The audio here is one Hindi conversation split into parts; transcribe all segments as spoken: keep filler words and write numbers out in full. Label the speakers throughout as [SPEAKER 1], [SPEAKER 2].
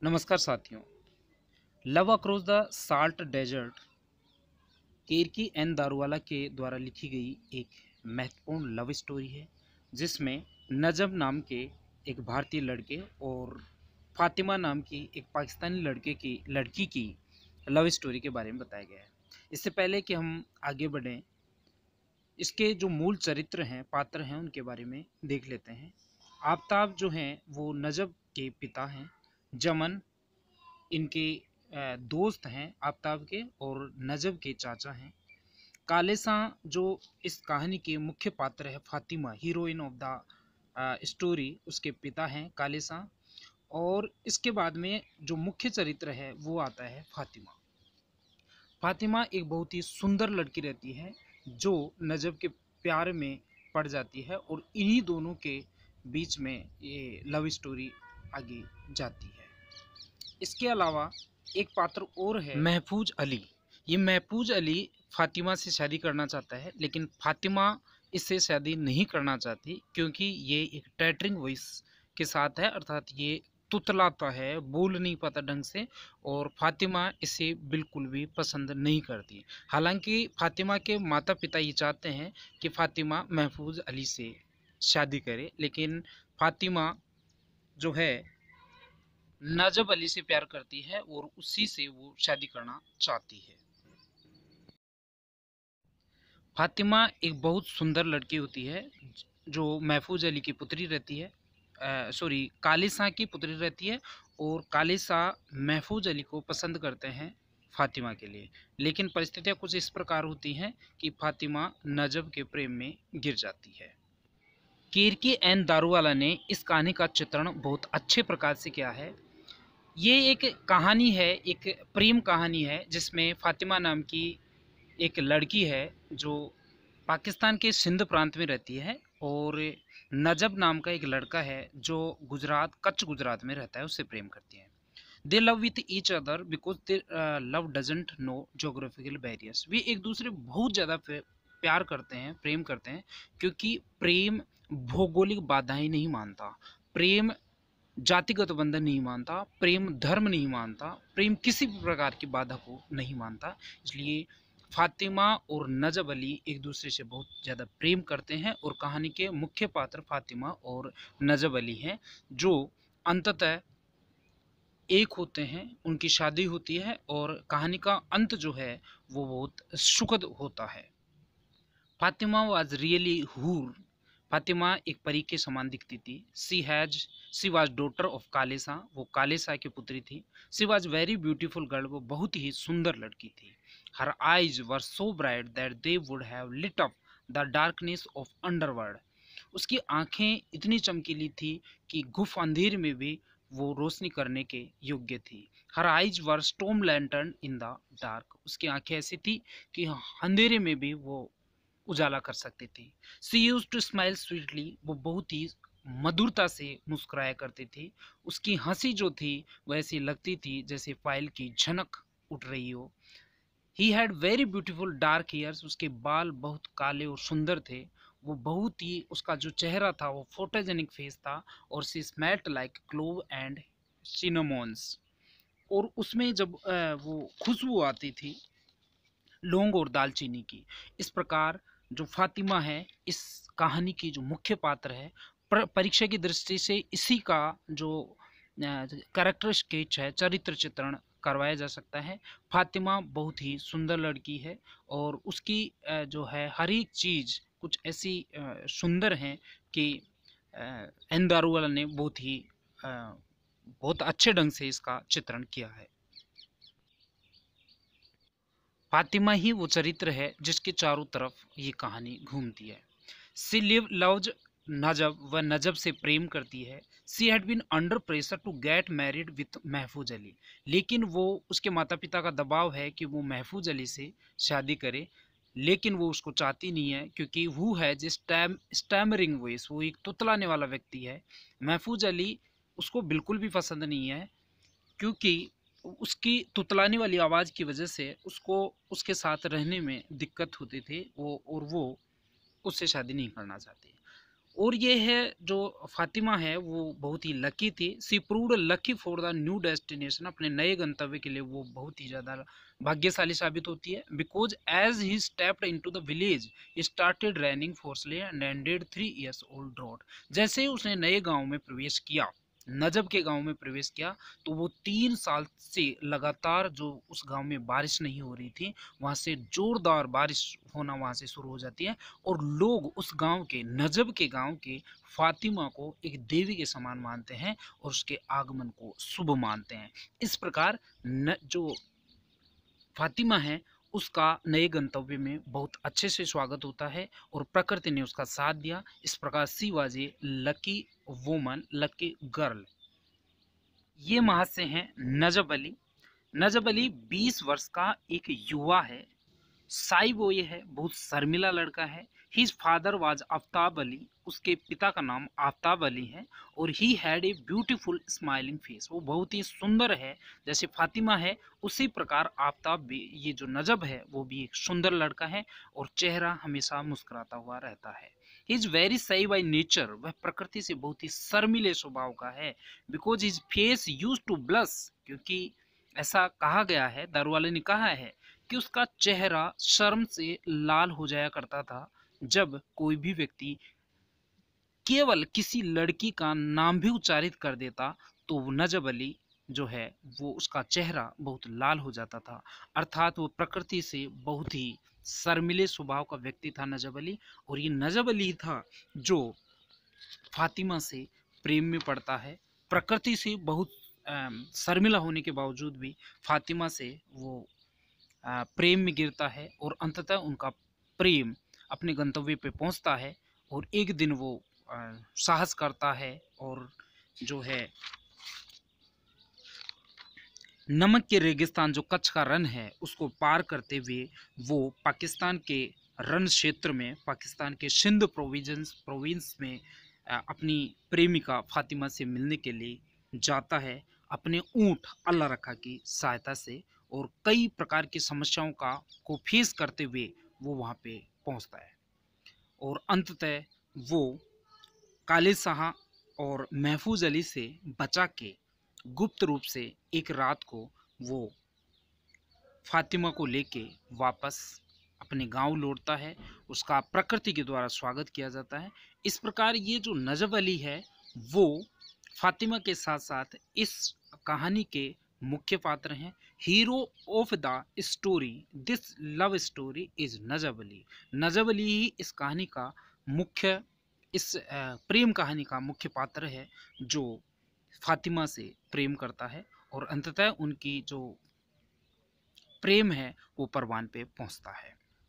[SPEAKER 1] नमस्कार साथियों। Love across the salt desert केरकी एन दारूवाला के द्वारा लिखी गई एक महत्वपूर्ण लव स्टोरी है, जिसमें नजब नाम के एक भारतीय लड़के और फातिमा नाम की एक पाकिस्तानी लड़के की लड़की की लव स्टोरी के बारे में बताया गया है। इससे पहले कि हम आगे बढ़ें, इसके जो मूल चरित्र हैं, पात्र हैं, उनके बारे में देख लेते हैं। आफ्ताब जो हैं वो नजब के पिता हैं। जमन इनके अ, दोस्त हैं आफ्ताब के और नजब के चाचा हैं। कालेसा जो इस कहानी के मुख्य पात्र है, Fatima heroine of the story, उसके पिता हैं कालेसा। और इसके बाद में जो मुख्य चरित्र है वो आता है फातिमा। फातिमा एक बहुत ही सुंदर लड़की रहती है जो नजब के प्यार में पड़ जाती है और इन्हीं दोनों के बीच में ये लव स्टोरी आगे जाती है। इसके अलावा एक पात्र और है, महफूज अली। ये महफूज अली फातिमा से शादी करना चाहता है, लेकिन फातिमा इससे शादी नहीं करना चाहती क्योंकि ये एक टैटरिंग वॉइस के साथ है, अर्थात ये तुतलाता है, बोल नहीं पाता ढंग से, और फातिमा इसे बिल्कुल भी पसंद नहीं करती। हालांकि फातिमा के माता पिता ये चाहते हैं कि फातिमा महफूज अली से शादी करे, लेकिन फातिमा जो है नजब अली से प्यार करती है और उसी से वो शादी करना चाहती है। फातिमा एक बहुत सुंदर लड़की होती है जो महफूज अली की पुत्री रहती है, सॉरी कालिसा की पुत्री रहती है, और कालिसा महफूज अली को पसंद करते हैं फातिमा के लिए। लेकिन परिस्थितियां कुछ इस प्रकार होती हैं कि फातिमा नजब के प्रेम में गिर जाती है। केरकी एन दारूवाला ने इस कहानी का चित्रण बहुत अच्छे प्रकार से किया है। ये एक कहानी है, एक प्रेम कहानी है, जिसमें फातिमा नाम की एक लड़की है जो पाकिस्तान के सिंध प्रांत में रहती है, और नजब नाम का एक लड़का है जो गुजरात कच्छ गुजरात में रहता है, उससे प्रेम करती है। They love with each other because they love doesn't know geographical barriers. वे एक दूसरे बहुत ज़्यादा प्यार करते हैं, प्रेम करते हैं, क्योंकि प्रेम भौगोलिक बाधाएं नहीं मानता, प्रेम जातिगत बंधन नहीं मानता, प्रेम धर्म नहीं मानता, प्रेम किसी भी प्रकार की बाधा को नहीं मानता। इसलिए फातिमा और नजब अली एक दूसरे से बहुत ज़्यादा प्रेम करते हैं, और कहानी के मुख्य पात्र फातिमा और नजब अली हैं, जो अंततः एक होते हैं, उनकी शादी होती है, और कहानी का अंत जो है वो बहुत सुखद होता है। फातिमा वाज रियली हूर। फातिमा एक परी के समान दिखती थी। She has she was daughter of Kalesa, वो कालेसा की पुत्री थी। She was very beautiful girl, वो बहुत ही सुंदर लड़की थी। Her eyes were so bright that they would have lit up the darkness of underworld. उसकी आंखें इतनी चमकीली थी कि गुफ अंधेर में भी वो रोशनी करने के योग्य थी। Her eyes were storm lantern in the dark. उसकी आंखें ऐसी थी कि अंधेरे में भी वो उजाला कर सकती थी। She use to smile sweetly, वो बहुत ही मधुरता से मुस्कुराया करती थी। उसकी हंसी जो थी वह ऐसी लगती थी जैसे फाइल की झनक उठ रही हो। He had very beautiful dark hairs, उसके बाल बहुत काले और सुंदर थे। वो बहुत ही, उसका जो चेहरा था वो फोटोजेनिक फेस था, और she smelt like clove and cinnamons. और उसमें जब वो खुशबू आती थी लौंग और दालचीनी की। इस प्रकार जो फातिमा है इस कहानी की जो मुख्य पात्र है, परीक्षा की दृष्टि से इसी का जो कैरेक्टर स्केच है, चरित्र चित्रण करवाया जा सकता है। फातिमा बहुत ही सुंदर लड़की है, और उसकी जो है हर एक चीज़ कुछ ऐसी सुंदर है कि एन दारूवाला ने बहुत ही बहुत अच्छे ढंग से इसका चित्रण किया है। फातिमा ही वो चरित्र है जिसके चारों तरफ ये कहानी घूमती है। सी लिव लव्स नजब, वह नजब से प्रेम करती है। She had been under pressure to get married with Mahfooz Ali, लेकिन वो, उसके माता पिता का दबाव है कि वो महफूज अली से शादी करे, लेकिन वो उसको चाहती नहीं है, क्योंकि वो है जिस स्टैम स्टैमरिंग वॉइस, वो एक तुतलाने वाला व्यक्ति है। महफूज अली उसको बिल्कुल भी पसंद नहीं है, क्योंकि उसकी तुतलाने वाली आवाज़ की वजह से उसको उसके साथ रहने में दिक्कत होती थी वो, और वो उससे शादी नहीं करना चाहती। और ये है जो फातिमा है वो बहुत ही लकी थी। She proved lucky for the new destination, अपने नए गंतव्य के लिए वो बहुत ही ज़्यादा भाग्यशाली साबित होती है। Because as he stepped into the village started raining forcely and ended three years old drought. जैसे ही उसने नए गांव में प्रवेश किया, नजब के गांव में प्रवेश किया, तो वो तीन साल से लगातार जो उस गांव में बारिश नहीं हो रही थी, वहां से जोरदार बारिश होना वहां से शुरू हो जाती है। और लोग उस गांव के, नजब के गांव के फातिमा को एक देवी के समान मानते हैं और उसके आगमन को शुभ मानते हैं। इस प्रकार न, जो फातिमा है उसका नए गंतव्य में बहुत अच्छे से स्वागत होता है और प्रकृति ने उसका साथ दिया। इस प्रकार she was a lucky woman, lucky girl. ये महाशय हैं नजब अली। नजब अली बीस वर्ष का एक युवा है, साई बॉय है, बहुत शर्मिला लड़का है। His father was Aftab Ali, उसके पिता का नाम आफ्ताब अली है। और he had a beautiful smiling face, वो बहुत ही सुंदर है। जैसे फातिमा है उसी प्रकार आफ्ताब भी, ये जो नजब है वो भी एक सुंदर लड़का है और चेहरा हमेशा मुस्कुराता हुआ रहता है। He is very shy by nature, वह प्रकृति से बहुत ही शर्मिले स्वभाव का है। Because his face use to blush, क्योंकि ऐसा कहा गया है, दारू वाले ने कहा है कि उसका चेहरा शर्म से लाल हो जाया करता था जब कोई भी व्यक्ति केवल किसी लड़की का नाम भी उच्चारित कर देता, तो नजब अली जो है वो उसका चेहरा बहुत लाल हो जाता था। अर्थात वो प्रकृति से बहुत ही शर्मिले स्वभाव का व्यक्ति था नजब अली। और ये नजब अली था जो फातिमा से प्रेम में पड़ता है। प्रकृति से बहुत शर्मिला होने के बावजूद भी फातिमा से वो प्रेम में गिरता है और अंततः उनका प्रेम अपने गंतव्य पे पहुंचता है। और एक दिन वो साहस करता है और जो है नमक के रेगिस्तान जो कच्छ का रन है उसको पार करते हुए वो पाकिस्तान के रन क्षेत्र में, पाकिस्तान के सिंध प्रोविंस प्रोविंस में अपनी प्रेमिका फातिमा से मिलने के लिए जाता है अपने ऊंट अल्लाह रखा की सहायता से। और कई प्रकार की समस्याओं का को फेस करते हुए वो वहाँ पे पहुँचता है और अंततः वो काले शाह और महफूज अली से बचा के गुप्त रूप से एक रात को वो फातिमा को लेके वापस अपने गांव लौटता है। उसका प्रकृति के द्वारा स्वागत किया जाता है। इस प्रकार ये जो नजब अली है वो फातिमा के साथ साथ इस कहानी के मुख्य पात्र हैं। Hero of the story, this love story is Najab Ali. Najab Ali ही इस कहानी का मुख्य, इस प्रेम कहानी का मुख्य पात्र है जो फातिमा से प्रेम करता है और अंततः उनकी जो प्रेम है वो परवान पे पहुंचता है।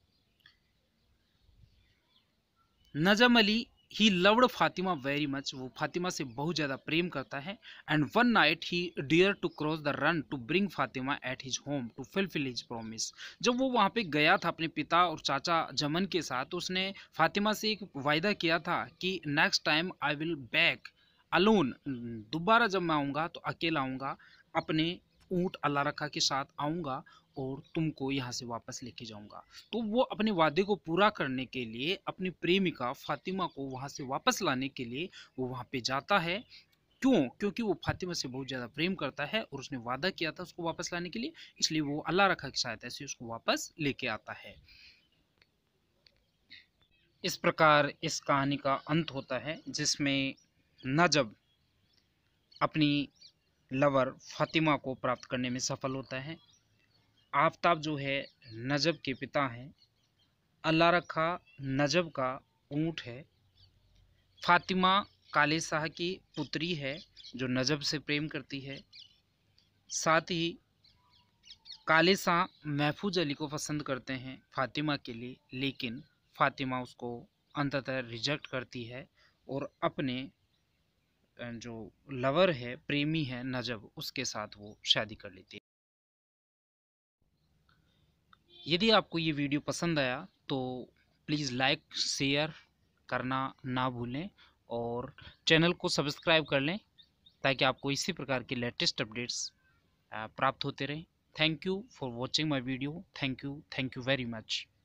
[SPEAKER 1] Najam Ali he loved Fatima very much, वो फातिमा से बहुत ज़्यादा प्रेम करता है। And one night he dared to cross the run to bring Fatima at his home to fulfil his promise. जब वो वहाँ पे गया था अपने पिता और चाचा जमन के साथ, तो उसने फातिमा से एक वायदा किया था कि next time I will back alone, दोबारा जब मैं आऊँगा तो अकेला आऊँगा, अपने ऊँट अल्लाह रखा के साथ आऊँगा और तुमको यहाँ से वापस लेके जाऊंगा। तो वो अपने वादे को पूरा करने के लिए, अपनी प्रेमिका फातिमा को वहाँ से वापस लाने के लिए वो वहाँ पे जाता है। क्यों? क्योंकि वो फातिमा से बहुत ज़्यादा प्रेम करता है और उसने वादा किया था उसको वापस लाने के लिए, इसलिए वो अल्लाह रखा की सहायता से उसको वापस लेके आता है। इस प्रकार इस कहानी का अंत होता है जिसमें नजब अपनी लवर फातिमा को प्राप्त करने में सफल होता है। आफ्ताब जो है नजब के पिता हैं। अल्लाह रखा नजब का ऊँट है। फातिमा काले शाह की पुत्री है जो नजब से प्रेम करती है। साथ ही काले शाह महफूज अली को पसंद करते हैं फातिमा के लिए, लेकिन फातिमा उसको अंततः रिजेक्ट करती है और अपने जो लवर है, प्रेमी है नजब, उसके साथ वो शादी कर लेती है। यदि आपको ये वीडियो पसंद आया तो प्लीज़ लाइक शेयर करना ना भूलें और चैनल को सब्सक्राइब कर लें ताकि आपको इसी प्रकार के लेटेस्ट अपडेट्स प्राप्त होते रहें। Thank you for watching my video. Thank you thank you very much.